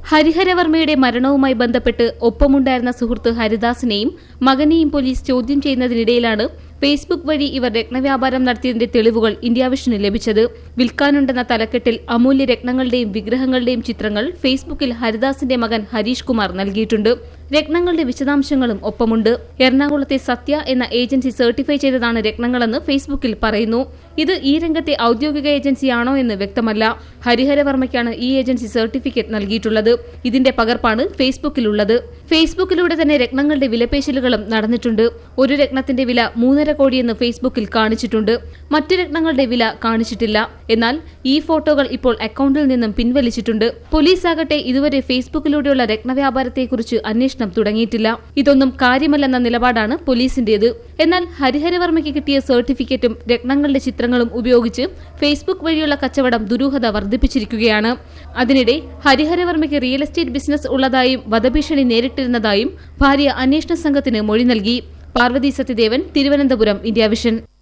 ഹരിഹരവർമ്മയുടെ മരണവുമായി ബന്ധപ്പെട്ട് ഒപ്പമുണ്ടായിരുന്ന സുഹൃത്ത് ഹരിദാസിനെയും മകനെയും പോലീസ് ചോദ്യം ചെയ്യുന്നതിനിടയിലാണ് ഫേസ്ബുക്ക് വഴി ഇവർ രത്നവ്യാപാരം നടത്തിയതിന്റെ തെളിവുകൾ ഇന്ത്യ വിഷന് ലഭിച്ചത്. വിൽക്കാനുണ്ടെന്ന തലക്കെട്ടിൽ അമൂല്യ രത്നങ്ങളുടെയും വിഗ്രഹങ്ങളുടെയും ചിത്രങ്ങൾ ഫേസ്ബുക്കിൽ ഹരിദാസിന്റെ മകൻ ഹരീഷ് കുമാർ നൽകിയിട്ടുണ്ട്. രത്നങ്ങളുടെ വിശദാംശങ്ങളും ഒപ്പമുണ്ട്. എറണാകുളത്തെ സത്യ എന്ന ഏജൻസി സർട്ടിഫൈ ചെയ്തതാണ് രത്നങ്ങളെന്ന് ഫേസ്ബുക്കിൽ പറയുന്നു. ഇത് ഈ രംഗത്തെ ഔദ്യോഗിക ഏജൻസിയാണോ എന്ന് വ്യക്തമല്ല. ഹരിഹരവർമ്മയ്ക്കാണ് ഈ ഏജൻസി സർട്ടിഫിക്കറ്റ് നൽകിയിട്ടുള്ളത്. ഇതിന്റെ പകർപ്പാണ് ഫേസ്ബുക്കിലുള്ളത്. ഫേസ്ബുക്കിലൂടെ തന്നെ രത്നങ്ങളുടെ വിലപേശലുകളും നടന്നിട്ടുണ്ട്. ഒരു രത്നത്തിന്റെ വില 3.5 കോടിയെന്ന് ഫേസ്ബുക്കിൽ കാണിച്ചിട്ടുണ്ട്. മറ്റു രത്നങ്ങളുടെ വില കാണിച്ചിട്ടില്ല. എന്നാൽ ഈ ഫോട്ടോകൾ ഇപ്പോൾ അക്കൌണ്ടിൽ നിന്നും പിൻവലിച്ചിട്ടുണ്ട്. പോലീസ് ആകട്ടെ ഇതുവരെ ഫേസ്ബുക്കിലൂടെയുള്ള രത്നവ്യാപാരത്തെക്കുറിച്ച് അന്വേഷണം തുടങ്ങിയിട്ടില്ല. ഇതൊന്നും കാര്യമല്ലെന്ന നിലപാടാണ് പോലീസിന്റേത്. എന്നാൽ ഹരിഹരവർമ്മയ്ക്ക് കിട്ടിയ സർട്ടിഫിക്കറ്റും രത്നങ്ങളുടെ ചിത്രങ്ങളും ഉപയോഗിച്ച് ഫേസ്ബുക്ക് വഴിയുള്ള കച്ചവടം ദുരൂഹത വർദ്ധിപ്പിച്ചിരിക്കുകയാണ്. അതിനിടെ ഹരിഹരവർമ്മയ്ക്ക് റിയൽ എസ്റ്റേറ്റ് ബിസിനസ് ഉള്ളതായും വധഭീഷണി നേരിട്ടിരുന്നതായും ഭാര്യ അന്വേഷണ സംഘത്തിന് മൊഴി നൽകി. Parvathy Sathyadevan, Thiruvananthapuram, India vision.